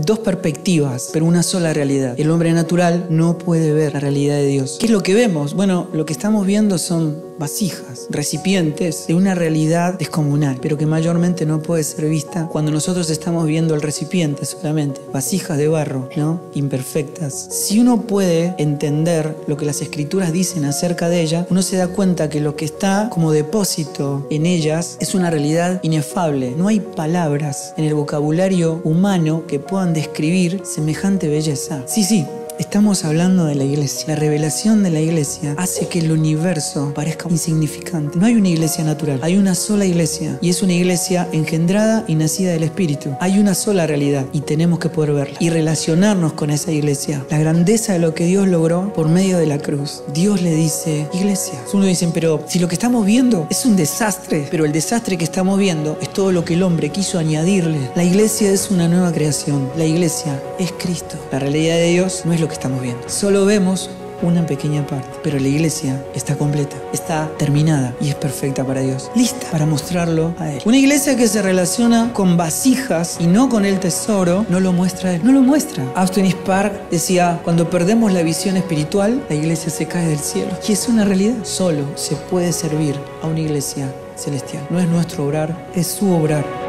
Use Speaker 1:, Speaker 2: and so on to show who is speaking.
Speaker 1: dos perspectivas, pero una sola realidad. El hombre natural no puede ver la realidad de Dios. ¿Qué es lo que vemos? Bueno, lo que estamos viendo son vasijas, recipientes de una realidad descomunal, pero que mayormente no puede ser vista cuando nosotros estamos viendo el recipiente solamente. Vasijas de barro, ¿no? Imperfectas. Si uno puede entender lo que las escrituras dicen acerca de ella, uno se da cuenta que lo que está como depósito en ellas es una realidad inefable. No hay palabras en el vocabulario humano que puedan describir semejante belleza. Sí. Estamos hablando de la iglesia. La revelación de la iglesia hace que el universo parezca insignificante. No hay una iglesia natural, hay una sola iglesia, y es una iglesia engendrada y nacida del Espíritu. Hay una sola realidad y tenemos que poder verla y relacionarnos con esa iglesia. La grandeza de lo que Dios logró por medio de la cruz. Dios le dice, iglesia. Uno dice, pero si lo que estamos viendo es un desastre, pero el desastre que estamos viendo es todo lo que el hombre quiso añadirle. La iglesia es una nueva creación. La iglesia es Cristo. La realidad de Dios no es lo que estamos viendo. Solo vemos una pequeña parte, pero la iglesia está completa, está terminada y es perfecta para Dios, lista para mostrarlo a Él. Una iglesia que se relaciona con vasijas y no con el tesoro, no lo muestra a Él, no lo muestra. Austin Spark decía, cuando perdemos la visión espiritual, la iglesia se cae del cielo. Y es una realidad. Solo se puede servir a una iglesia celestial. No es nuestro obrar, es su obrar.